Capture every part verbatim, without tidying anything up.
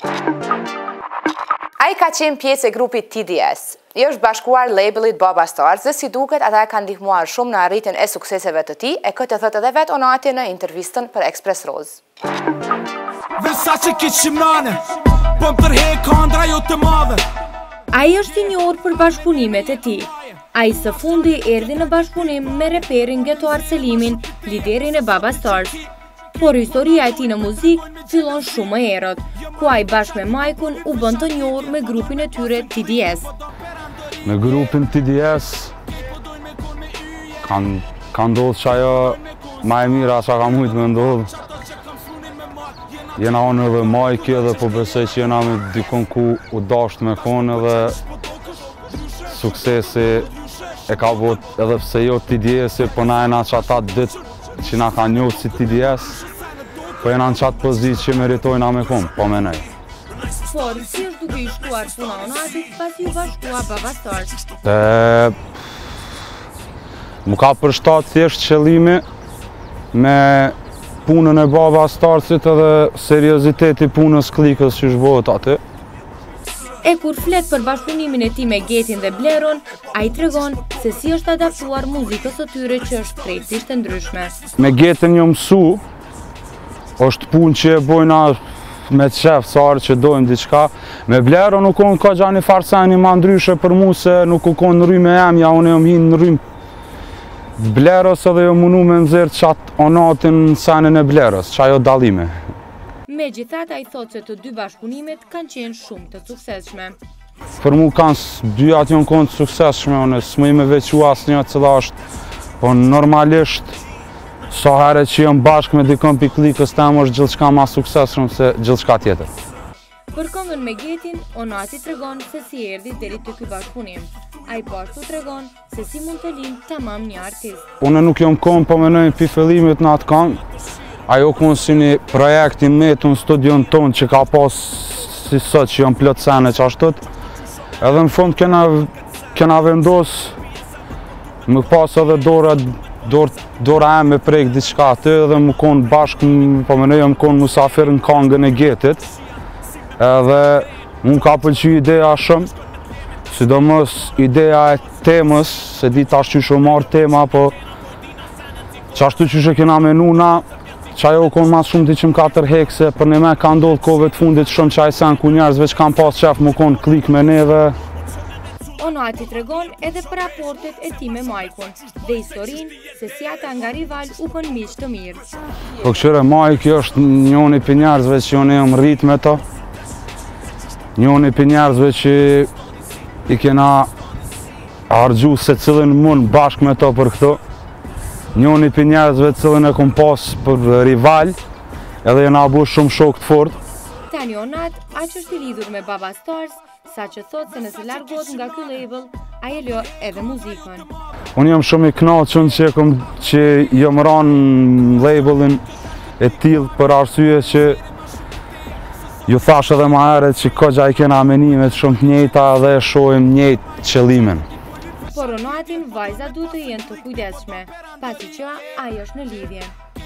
Ai ka qenë pjesë e grupit T D S. I është bashkuar labelit Baba Stars dhe si duket ata e kanë ndihmuar shumë në arritjen e sukseseve të tij, e këtë thotë edhe vet Onati në intervistën për Express Roz. Ai është i njohur për bashkëpunimet e tij. Ai së fundi erdhi në bashkëpunim me reperin Ghetto Arselimin, liderin e Baba Stars. Por historia e tij në muzikë fillon shumë më herët, ku ai bashkë me Majkun u bën të njohur me grupin e tyre T D S. Me grupin T D S kanë ka ndodhur që ajo ma e mira që ka mujtë me ndodhë. Jena onë edhe Majki edhe po besoj që jena me dikon ku u dasht me konë edhe suksesi e ka bot edhe pse jo T D S, po na jena që ata ditë që na ka njohë si T D S, po jena në qatë pozitë që meritojna me konë, po me nej. Por, si është duke i shkuar puna Onatit pas ju bashkua Baba Stars? E, mu ka përshtat thjesht qëllimi me punën e Baba Starsit edhe serioziteti punës klikës që shbohet aty. E kur flet për bashkëpunimin e tij me Getin dhe Bleron, ai tregon se si është adaptuar muzikës së tyre që është krejtësisht e ndryshme. Me Getin jo mësu, është punë që e bojna me qef, sarë që dojmë diçka. Me Bleron nuk unë ka gjani farseni ma ndryshe për mu se nuk u konë në rrymë e emja, unë e më hinë në rrymë Bleros edhe jo munu me nëzirë qatë Onatin në senin e Bleros, që ajo dalime. Megjithatë, ai thotë se të dy bashkëpunimet kanë qenë shumë të suksesshme. Për mu kanë dyat janë konë të suksesshme, unë s'më i me veçu asë një cila është, po normalisht sa herë që jam bashkë me dikon për klikës temë është gjithçka ma suksesshme se gjithçka tjetër. Për këngën me Getin, Onati tregon se si erdhi deri te ky bashkëpunim. Ai po ashtu tregon se si mund të lind tamam një artist. Unë nuk jam konë po menoj pi fillimit në atë këngë. Ajo konë si një projekt i metë në studion tonë që ka pas si sot që jam plot sene që ashtot. Edhe në fund kena, kena vendos më pas edhe dora, dora, dora e me prejk diçka aty edhe më konë bashkë, po menoj jam konë musafir në këngën e Getit. Edhe unë ka pëlqy ideja shumë, sidomos ideja e temës, se di tash që shumë marrë tema, po qashtu që që kena menuna, që ajo konë mas shumë ti që më ka tërhek, se për një me ka ndodhë kove të fundit shumë që ajë sen ku njerëzve që kanë pas qef më konë klik me neve. Onati tregon edhe për raportet e tij me Majkun dhe historinë se si ata nga rival u bën miq të mirë. Po këshire Majki është njoni për njerëzve që unë jam rrit me to. Njoni për njerëzve që i kena hargju se cilin mund bashkë me to për këto. Njoni për njerëzve cilin e kom pas për rival, edhe jena bu shumë shok të fort. Tani Onat, aq është i lidhur me Baba Stars, sa që thot se nëse largot nga ky label, ai e lë edhe muzikën. Unë jam shumë i kënaqur që kom që jam ranë labelin e tillë për arsye që ju thash edhe ma herët që kogja i kena menimet shumë të njëjta dhe shohim njëjtë qëllimin. Por Onatin vajza duhet të jenë të kujdesshme, pasi që ai është në lidhje.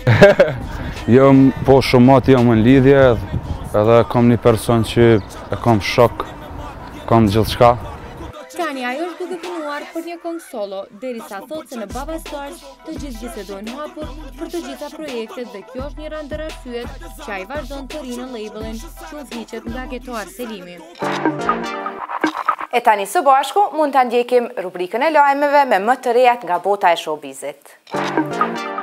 Jam po shumë mot jam në lidhje edhe kam një person që e kam shok, kam gjithçka. Tani ajo është duke punuar për një këngë solo, derisa thotë se në Baba Stars të gjithë bisedojnë hapur për të gjitha projektet dhe kjo është një ndër arsyet që ai vazhdon të rinë në labelin që udhëhiqet nga Ghetto Arselimi. E tani së bashku mund ta ndjekim rubrikën e lajmeve me më të rejat nga bota e showbizit.